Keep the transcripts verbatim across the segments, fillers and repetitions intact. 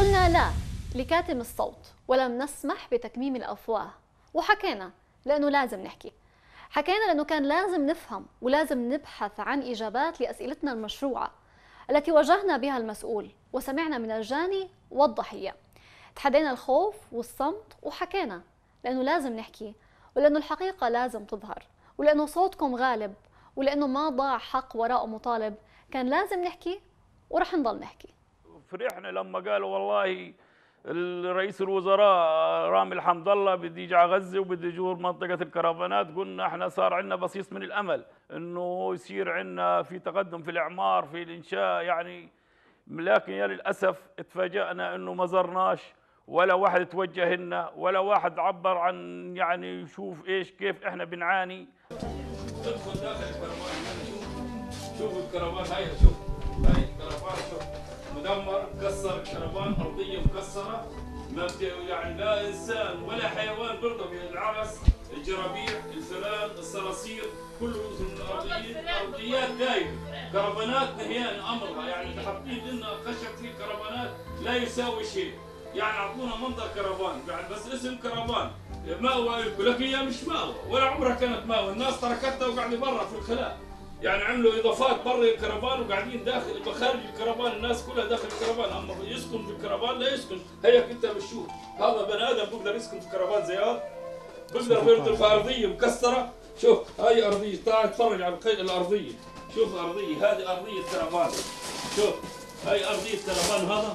قلنا لا لكاتم الصوت ولم نسمح بتكميم الأفواه، وحكينا لأنه لازم نحكي. حكينا لأنه كان لازم نفهم ولازم نبحث عن إجابات لأسئلتنا المشروعة التي واجهنا بها المسؤول وسمعنا من الجاني والضحية. تحدينا الخوف والصمت وحكينا لأنه لازم نحكي، ولأنه الحقيقة لازم تظهر، ولأنه صوتكم غالب، ولأنه ما ضاع حق وراء مطالب. كان لازم نحكي ورح نضل نحكي. فرحنا لما قالوا والله رئيس الوزراء رامي الحمد الله بده يجي على غزه وبده يزور منطقه الكرفانات. قلنا احنا صار عندنا بصيص من الامل انه يصير عندنا في تقدم في الاعمار في الانشاء يعني. لكن يا للاسف تفاجئنا انه ما زرناش ولا واحد توجه لنا ولا واحد عبر عن يعني شوف ايش كيف احنا بنعاني. ادخل داخل الكرفان شوف شوف الكرفان هاي شوف هاي الكرفان شوف مدمر مكسر الكرفان ارضيه مكسره ما يعني لا انسان ولا حيوان برضه العرس الجرابيع الفئران الصراصير كله من الارضيين ارضيات دايبه. كرفانات نهيان امرها يعني حاطين لنا خشب في الكرفانات لا يساوي شيء يعني اعطونا منظر كرفان يعني بس اسم كرفان مأوى لكم لكن هي مش مأوى ولا عمرها كانت مأوى. الناس تركتها وقاعده برا في الخلاء يعني عملوا اضافات برا الكرفان وقاعدين داخل خارج الكرفان. الناس كلها داخل الكرفان اما يسكن في الكرفان لا يسكن. هيك انت بتشوف هذا بني ادم بيقدر يسكن في كرفان زي هذا بيقدر يرتب في ارضيه مكسره. شوف هاي ارضيه تعال اتفرج على الارضيه شوف ارضيه هذه ارضيه كرفان شوف هاي ارضيه كرفان هذا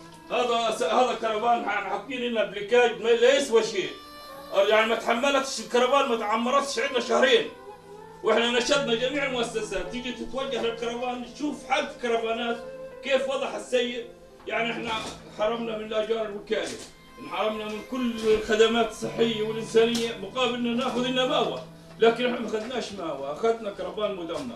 هذا هذا كرفان حاطين لنا بليكاج ما لا يسوى شيء يعني ما تحملتش الكرفان ما تعمرتش عندنا شهرين واحنا نشدنا جميع المؤسسات تيجي تتوجه للكرفان تشوف حالة الكرفانات كيف وضعها السيء. يعني احنا حرمنا من الاجار الوكاله انحرمنا من كل الخدمات الصحيه والانسانيه مقابل ان ناخذ لنا ماوى لكن احنا ما اخذناش ماوى اخذنا كرفان مدمر.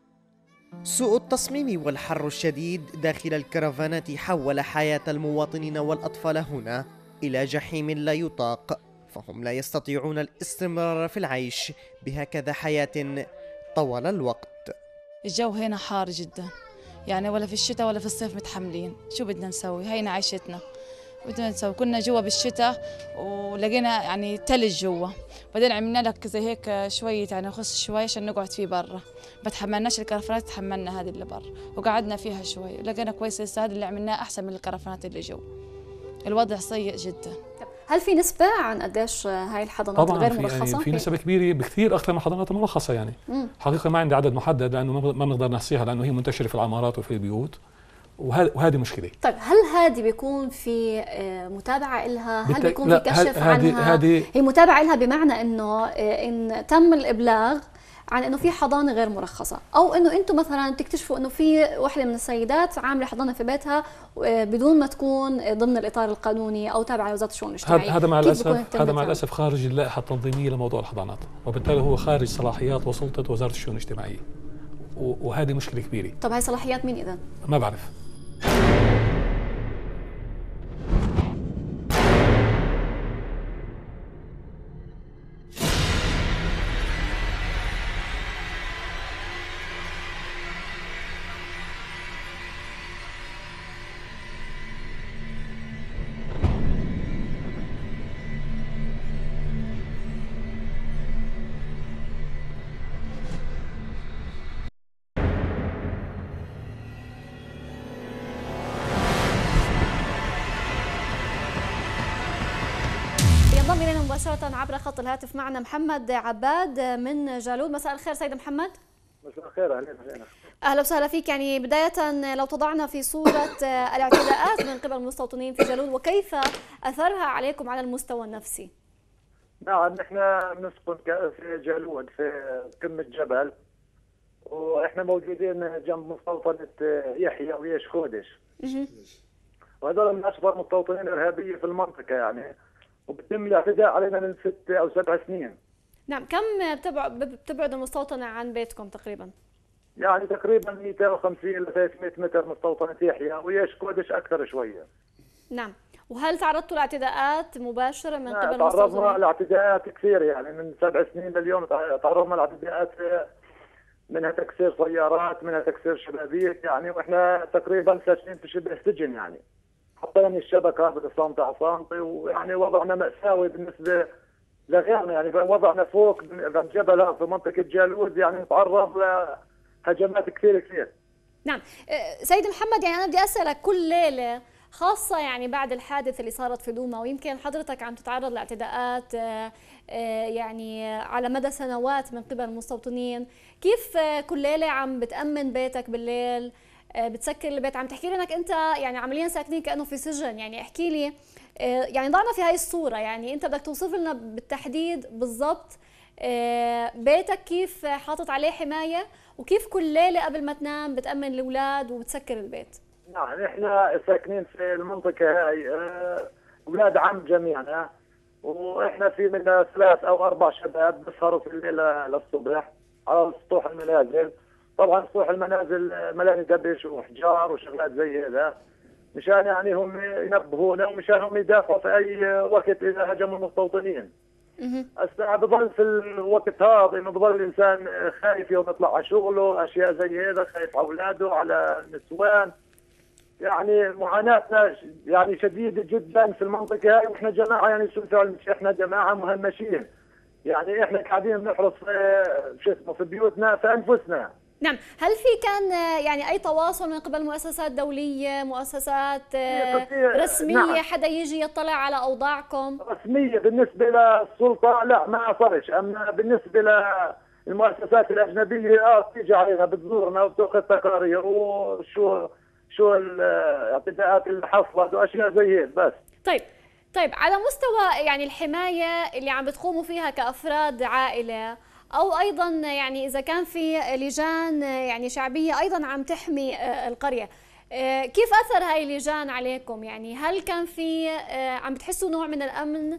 سوء التصميم والحر الشديد داخل الكرفانات حول حياة المواطنين والأطفال هنا إلى جحيم لا يطاق، فهم لا يستطيعون الاستمرار في العيش بهكذا حياة طوال الوقت. الجو هنا حار جدا يعني ولا في الشتاء ولا في الصيف متحملين. شو بدنا نسوي؟ هينا عيشتنا بدنا نسوي. كنا جوا بالشتاء ولقينا يعني تلج جوا بعدين عملنا لك زي هيك شوية يعني خص شوي عشان نقعد فيه برا. ما تحملناش الكرفانات تحملنا هذه اللي برا وقعدنا فيها شوي لقينا كويس لسه هذا اللي عملناه أحسن من الكرفانات اللي جوا. الوضع سيء جدا. هل في نسبة عن قديش هاي الحضانات الغير مرخصة؟ يعني في نسبة كبيرة بكثير أكثر من الحضانات المرخصة يعني. مم. حقيقة ما عندي عدد محدد لأنه ما بنقدر نحصيها لأنه هي منتشرة في العمارات وفي البيوت وهذه مشكلة. طيب هل هذه بيكون في متابعة إلها؟ هل بالت... بيكون في كشف عنها؟ هذه هي متابعة إلها بمعنى إنه إن تم الإبلاغ عن إنه في حضانة غير مرخصة أو إنه أنتم مثلا تكتشفوا إنه في وحدة من السيدات عاملة حضانة في بيتها بدون ما تكون ضمن الإطار القانوني أو تابعة لوزارة الشؤون الاجتماعية. هذا مع الأسف هذا مع الأسف خارج اللائحة التنظيمية لموضوع الحضانات وبالتالي هو خارج صلاحيات وسلطة وزارة الشؤون الاجتماعية وهذه مشكلة كبيرة. طب هاي صلاحيات مين إذن؟ ما بعرف. ينضم الينا مباشرة عبر خط الهاتف معنا محمد عباد من جالود. مساء الخير سيد محمد. مساء الخير اهلا اهلا. اهلا وسهلا فيك. يعني بداية لو تضعنا في صورة الاعتداءات من قبل المستوطنين في جالود وكيف اثرها عليكم على المستوى النفسي. نعم احنا نسكن في جالود في قمة جبل واحنا موجودين جنب مستوطنة يحيى ويش خودش. وهذول من اكبر مستوطنين ارهابية في المنطقة يعني وبتم الاعتداء علينا من ست او سبع سنين. نعم كم بتبعد المستوطنة عن بيتكم تقريبا؟ يعني تقريبا مئتين وخمسين إلى ثلاثمئة متر مستوطنة يحيى ويش كودش اكثر شوية. نعم وهل تعرضتوا لاعتداءات مباشرة من قبل المستوطنين؟ تعرضنا لاعتداءات كثير يعني من سبع سنين لليوم تعرضنا لاعتداءات منها تكسير سيارات منها تكسير شبابيك يعني واحنا تقريبا ساكنين في شبه سجن يعني. غطينا الشبكه بالسنتي على سنتي، ويعني وضعنا مأساوي بالنسبه لغيرنا، يعني وضعنا فوق بالجبل في منطقه جالوت، يعني نتعرض لهجمات كثير كثير. نعم سيد محمد، يعني انا بدي اسالك كل ليله خاصة يعني بعد الحادث اللي صارت في دوما، ويمكن حضرتك عم تتعرض لاعتداءات يعني على مدى سنوات من قبل المستوطنين، كيف كل ليلة عم بتأمن بيتك بالليل، بتسكر البيت؟ عم تحكي لي انك انت يعني عمليا ساكنين كأنه في سجن، يعني احكي لي، يعني ضعنا في هاي الصورة، يعني انت بدك توصف لنا بالتحديد بالضبط بيتك كيف حاطط عليه حماية، وكيف كل ليلة قبل ما تنام بتأمن الأولاد وبتسكر البيت. نعم احنا ساكنين في المنطقة هاي اولاد عم جميعنا، واحنا في منا ثلاث او اربع شباب بيسهروا في الليل للصبح على سطوح المنازل. طبعا سطوح المنازل ملاني دبش وحجار وشغلات زي هذا، مشان يعني هم ينبهونا ومشان هم يدافعوا في اي وقت اذا هجموا المستوطنين. هسه بضل في الوقت هذا انه بضل الانسان خايف يوم يطلع على شغله، اشياء زي هذا، خايف على اولاده على النسوان. يعني معاناتنا يعني شديده جدا في المنطقه هاي، واحنا جماعه يعني شو احنا جماعه مهمشين، يعني احنا قاعدين بنحرص شو اسمه في بيوتنا في انفسنا. نعم، هل في كان يعني اي تواصل من قبل مؤسسات دوليه، مؤسسات رسميه، نعم، حدا يجي يطلع على اوضاعكم؟ رسميه بالنسبه للسلطه لا ما صارش، اما بالنسبه للمؤسسات الاجنبيه اه بتيجي علينا بتزورنا وبتاخذ تقارير وشو شو الاعتداءات اللي حصلت واشياء زي هيك بس. طيب طيب على مستوى يعني الحمايه اللي عم بتقوموا فيها كافراد عائله، او ايضا يعني اذا كان في لجان يعني شعبيه ايضا عم تحمي القريه، كيف اثر هاي اللجان عليكم؟ يعني هل كان في عم بتحسوا نوع من الامن،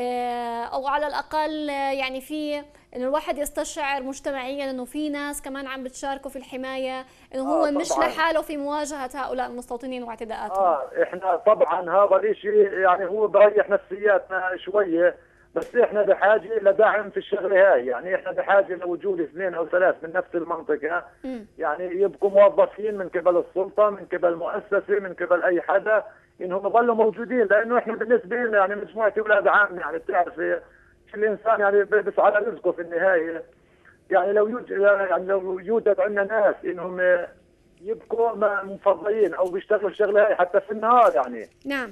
او على الاقل يعني في انه الواحد يستشعر مجتمعيا انه في ناس كمان عم بتشاركوا في الحمايه، انه هو آه مش لحاله في مواجهه هؤلاء المستوطنين واعتداءاتهم؟ اه احنا طبعا هذا الشيء يعني هو بريح نفسياتنا شويه، بس احنا بحاجه لدعم في الشغله هاي، يعني احنا بحاجه لوجود اثنين او ثلاث من نفس المنطقه، م. يعني يبقوا موظفين من قبل السلطه، من قبل مؤسسه، من قبل اي حدا، انهم يظلوا موجودين، لانه احنا بالنسبه لنا يعني مجموعه اولاد عام، يعني بتعرفي الانسان يعني بس على رزقه في النهايه، يعني لو يوجد يعني لو يوجد عندنا ناس انهم يبقوا مفضلين او بيشتغلوا الشغله هاي حتى في النهار يعني. نعم.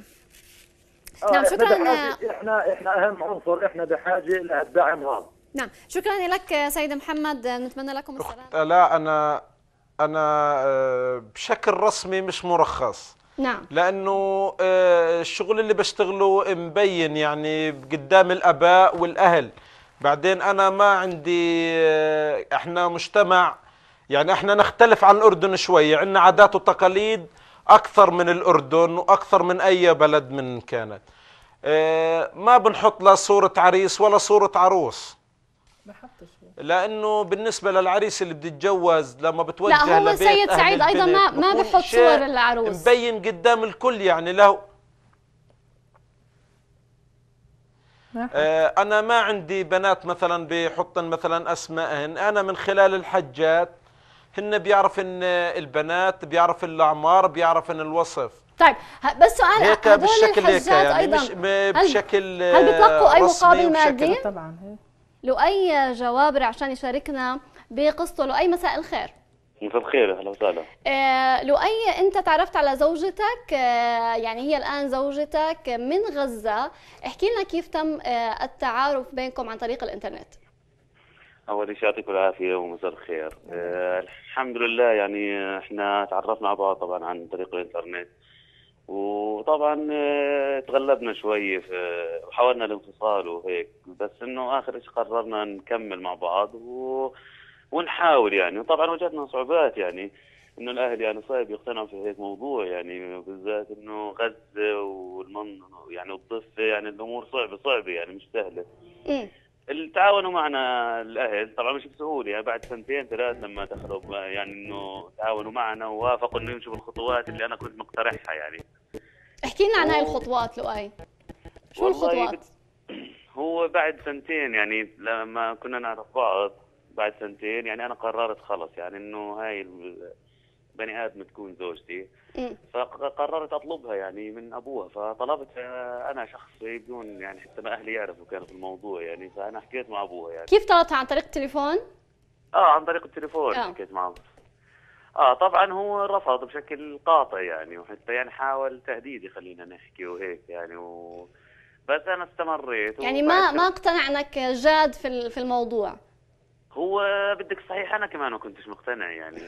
آه نعم شكرا. احنا احنا احنا اهم عنصر، احنا بحاجه للدعم هذا. نعم شكرا لك سيد محمد، نتمنى لكم السلامه. لا انا انا بشكل رسمي مش مرخص. نعم. لانه الشغل اللي بشتغله مبين يعني قدام الاباء والاهل. بعدين انا ما عندي، احنا مجتمع يعني احنا نختلف عن الاردن شويه، عندنا عادات وتقاليد اكثر من الاردن واكثر من اي بلد من كانت. ما بنحط لا صوره عريس ولا صوره عروس، لانه بالنسبه للعريس اللي بده يتجوز لما بتوجه لا هو لبيت سيد سعيد ايضا ما ما بحط صور العروس، مبين قدام الكل يعني له. آه انا ما عندي بنات مثلا بحطن مثلا اسمائهن، انا من خلال الحجات هن بيعرف ان البنات، بيعرف الاعمار، بيعرف ان الوصف. طيب بس سؤال، هيك هدول بالشكل الحجات هيك يعني ايضا مش بشكل هل بيتلقوا اي مقابل مادي؟ طبعا. له اي جوابر عشان يشاركنا بقصته؟ له اي مساء الخير. مساء الخير، اهلا وسهلا. آه لؤي، انت تعرفت على زوجتك، آه يعني هي الان زوجتك من غزه، احكي لنا كيف تم آه التعارف بينكم عن طريق الانترنت. اول شيء يعطيكم العافيه ومساء الخير. آه الحمد لله يعني احنا تعرفنا على بعض طبعا عن طريق الانترنت، وطبعا آه تغلبنا شوي وحاولنا الانفصال وهيك، بس انه اخر شيء قررنا نكمل مع بعض و ونحاول يعني. وطبعا وجدنا صعوبات يعني انه الاهل يعني صعب يقتنعوا في هيك موضوع، يعني بالذات انه غزه والمن يعني الضفه، يعني الامور صعبه صعبه يعني مش سهله. ايه التعاونوا معنا الاهل طبعا مش بسهوله، يعني بعد سنتين ثلاث لما دخلوا يعني انه تعاونوا معنا ووافقوا انه يمشوا بالخطوات اللي انا كنت مقترحها يعني. احكي لنا عن هاي الخطوات لؤي، شو الخطوات؟ هو بعد سنتين يعني لما كنا نعرف بعض، بعد سنتين يعني انا قررت خلص يعني انه هاي بني ادم تكون زوجتي. فقررت اطلبها يعني من ابوها، فطلبت انا شخصي بدون يعني حتى ما اهلي يعرفوا كانوا في الموضوع يعني. فانا حكيت مع ابوها يعني. كيف طلبتها؟ عن طريق التليفون؟ اه عن طريق التليفون. آه. حكيت معه. اه طبعا هو رفض بشكل قاطع يعني، وحتى يعني حاول تهديدي خلينا نحكي وهيك يعني و... بس انا استمريت يعني ما ما اقتنع انك جاد في في الموضوع. هو بدك صحيح انا كمان ما كنتش مقتنع يعني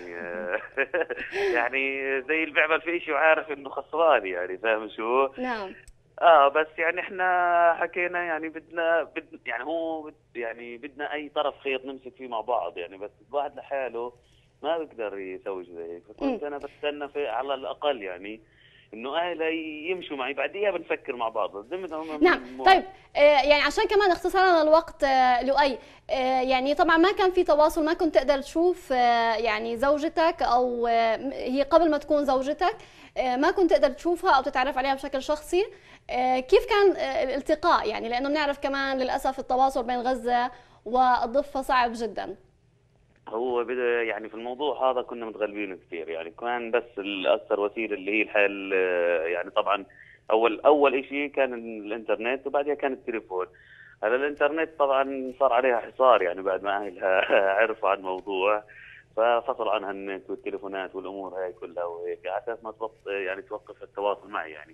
يعني زي اللي بيعمل في شيء وعارف انه خسران يعني، فاهم شو؟ نعم. اه بس يعني احنا حكينا يعني بدنا بد يعني هو بد يعني بدنا اي طرف خيط نمسك فيه مع بعض يعني، بس الواحد لحاله ما بيقدر يسوي زي هيك. فكنت انا بستنى في على الاقل يعني انه اهلي يمشوا معي، بعديها بنفكر مع بعض. نعم. طيب آه يعني عشان كمان اختصارا الوقت آه لؤي، آه يعني طبعا ما كان في تواصل، ما كنت تقدر تشوف آه يعني زوجتك او آه هي قبل ما تكون زوجتك آه ما كنت تقدر تشوفها او تتعرف عليها بشكل شخصي. آه كيف كان آه الالتقاء يعني؟ لانه بنعرف كمان للاسف التواصل بين غزة والضفة صعب جدا. هو بدا يعني في الموضوع هذا كنا متغلبين كثير يعني، كان بس الأكثر وسيله اللي هي الحل يعني. طبعا اول اول شيء كان الانترنت وبعدها كان التليفون. هذا الانترنت طبعا صار عليها حصار يعني بعد ما اهلها عرفوا عن الموضوع، ففصلوا عنها النت والتليفونات والامور هاي كلها وهيك، على اساس ما توقف يعني توقف التواصل معي يعني.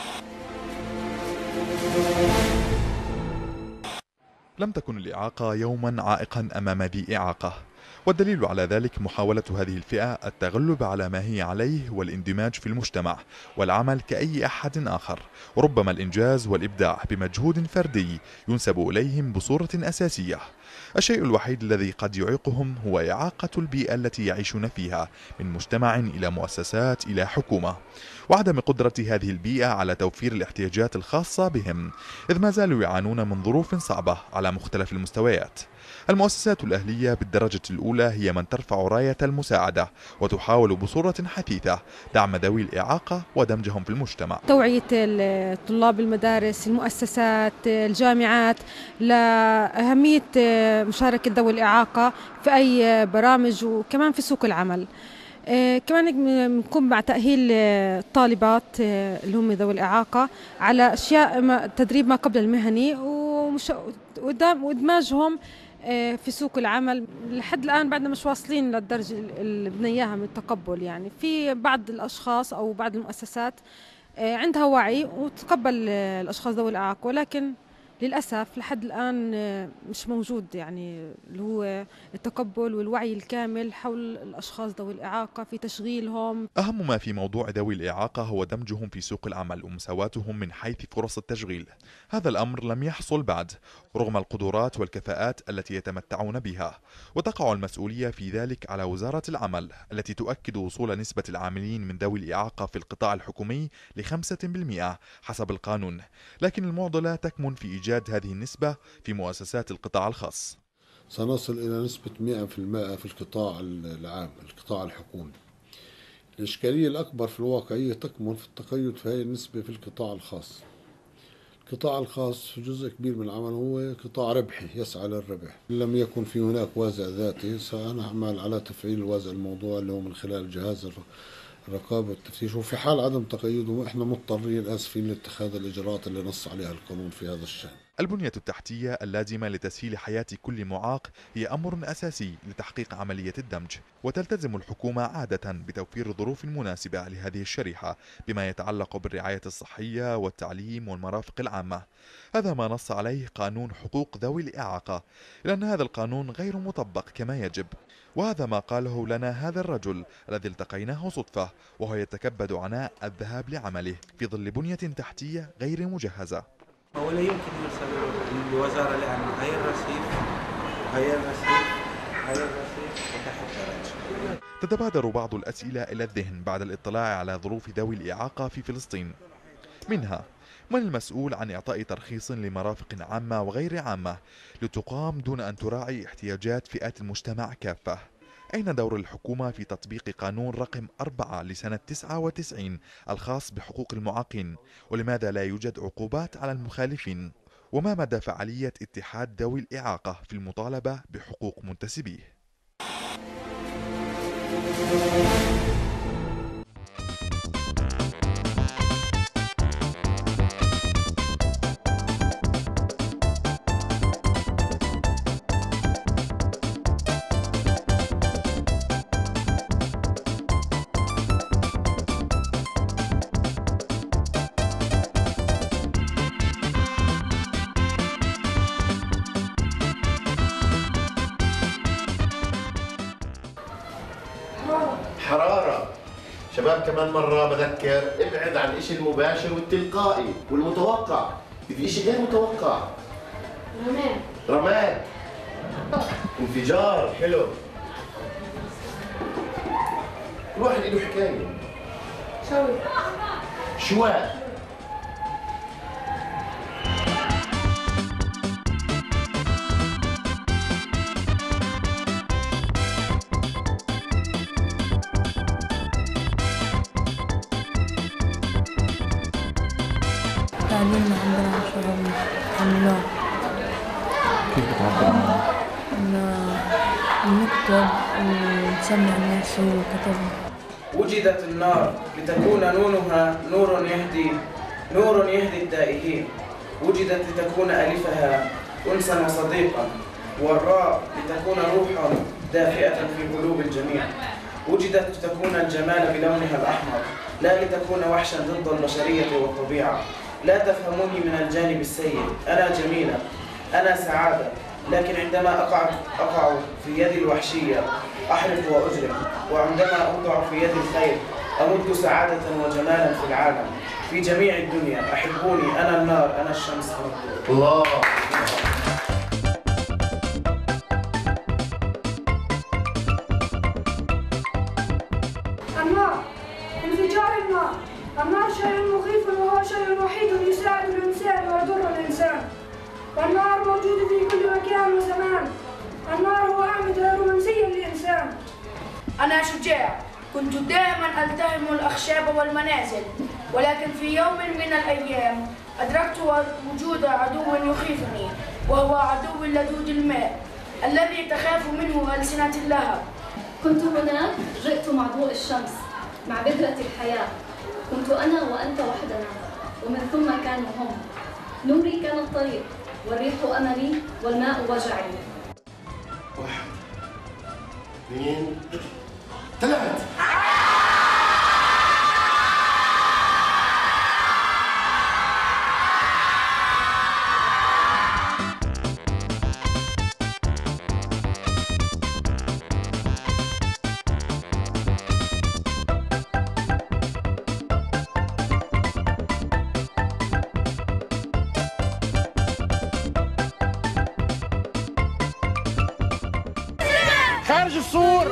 لم تكن الإعاقة يوما عائقا أمام ذي إعاقة، والدليل على ذلك محاولة هذه الفئة التغلب على ما هي عليه والاندماج في المجتمع والعمل كأي أحد آخر، وربما الإنجاز والإبداع بمجهود فردي ينسب إليهم بصورة أساسية. الشيء الوحيد الذي قد يعيقهم هو إعاقة البيئة التي يعيشون فيها، من مجتمع إلى مؤسسات إلى حكومة، وعدم قدرة هذه البيئة على توفير الاحتياجات الخاصة بهم، إذ ما زالوا يعانون من ظروف صعبة على مختلف المستويات. المؤسسات الأهلية بالدرجة الأولى هي من ترفع راية المساعدة وتحاول بصورة حثيثة دعم ذوي الإعاقة ودمجهم في المجتمع. توعية طلاب المدارس، المؤسسات، الجامعات لأهمية مشاركة ذوي الإعاقة في أي برامج وكمان في سوق العمل. كمان بنقوم مع تأهيل الطالبات اللي هم ذوي الإعاقة على أشياء تدريب ما قبل المهني وإدماجهم في سوق العمل. لحد الآن بعدنا مش واصلين للدرجة اللي بدنا إياها من التقبل يعني. في بعض الأشخاص أو بعض المؤسسات عندها وعي وتقبل الأشخاص ذوي الإعاقة، ولكن للأسف لحد الآن مش موجود يعني اللي هو التقبل والوعي الكامل حول الأشخاص ذوي الإعاقة في تشغيلهم. أهم ما في موضوع ذوي الإعاقة هو دمجهم في سوق العمل ومساواتهم من حيث فرص التشغيل. هذا الأمر لم يحصل بعد رغم القدرات والكفاءات التي يتمتعون بها، وتقع المسؤولية في ذلك على وزارة العمل التي تؤكد وصول نسبة العاملين من ذوي الإعاقة في القطاع الحكومي لخمسة بالمئة حسب القانون، لكن المعضلة تكمن في إيجاد هذه النسبة في مؤسسات القطاع الخاص. سنصل إلى نسبة مئة بالمئة في القطاع العام، القطاع الحكومي. الإشكالية الأكبر في الواقعية تكمن في التقيد في هذه النسبة في القطاع الخاص. القطاع الخاص في جزء كبير من العمل هو قطاع ربحي يسعى للربح. إن لم يكن في هناك وازع ذاتي سنعمل على تفعيل الوازع الموضوع اللي هو من خلال جهاز الرقابة والتفتيش، وفي حال عدم تقيده احنا مضطرين اسفين لاتخاذ الاجراءات اللي نص عليها القانون في هذا الشأن. البنية التحتية اللازمة لتسهيل حياة كل معاق هي أمر أساسي لتحقيق عملية الدمج، وتلتزم الحكومة عادة بتوفير ظروف مناسبة لهذه الشريحة بما يتعلق بالرعاية الصحية والتعليم والمرافق العامة. هذا ما نص عليه قانون حقوق ذوي الإعاقة، لأن هذا القانون غير مطبق كما يجب، وهذا ما قاله لنا هذا الرجل الذي التقيناه صدفة وهو يتكبد عناء الذهاب لعمله في ظل بنية تحتية غير مجهزة. ولا يمكن يرسل الوزارة لأنه هاي الرصيف هاي الرصيف هاي الرصيف وتحت. تتبادر بعض الأسئلة إلى الذهن بعد الاطلاع على ظروف ذوي الإعاقة في فلسطين، منها: من المسؤول عن إعطاء ترخيص لمرافق عامة وغير عامة لتقام دون أن تراعي احتياجات فئات المجتمع كافة؟ أين دور الحكومة في تطبيق قانون رقم أربعة لسنة تسعة وتسعين الخاص بحقوق المعاقين؟ ولماذا لا يوجد عقوبات على المخالفين؟ وما مدى فعالية اتحاد ذوي الإعاقة في المطالبة بحقوق منتسبيه؟ شباب كمان مرة بذكر ابعد عن الشيء المباشر والتلقائي والمتوقع، في شيء غير متوقع. رماد رماد انفجار حلو. كل واحد له حكاية. شوي شواء. تعلمنا عندنا شغل عملاق. كيف بتعبر عنه؟ نكتب ونسمع الناس شو كتبوا. وجدت النار لتكون نونها نور يهدي نور يهدي التائهين. وجدت لتكون ألفها أنسا وصديقا، والراء لتكون روحا دافئة في قلوب الجميع. وجدت لتكون الجمال بلونها الأحمر، لا لتكون وحشا ضد البشرية والطبيعة. لا تفهموني من الجانب السيء، أنا جميلة، أنا سعادة، لكن عندما أقع أقع في يد الوحشية أحرق وأجرم، وعندما أوضع في يد الخير أمد سعادة وجمالا في العالم، في جميع الدنيا. أحبوني، أنا النار، أنا الشمس. الله. النار، انفجار النار. النار شيء مخيف وهو شيء وحيد يساعد الإنسان ويضر الإنسان. والنار موجودة في كل مكان وزمان. النار هو أعمدة رومانسية للإنسان. أنا شجاع، كنت دائما ألتهم الأخشاب والمنازل، ولكن في يوم من الأيام أدركت وجود عدو يخيفني، وهو عدو اللدود الماء الذي تخاف منه ألسنة اللهب. كنت هناك، جئت مع ضوء الشمس، مع بذرة الحياة. كنت أنا وأنت وحدنا، ومن ثم كانوا هم. نوري كان الطريق، والريح أملي، والماء وجعي. واحد اثنين ثلاث. خارج السور.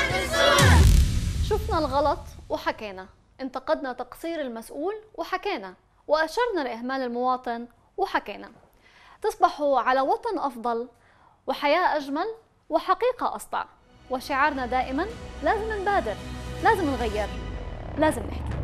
شفنا الغلط وحكينا، انتقدنا تقصير المسؤول وحكينا، وأشرنا لإهمال المواطن وحكينا. تصبحوا على وطن أفضل وحياة أجمل وحقيقة أسطع، وشعارنا دائما لازم نبادر، لازم نغير، لازم نحكي.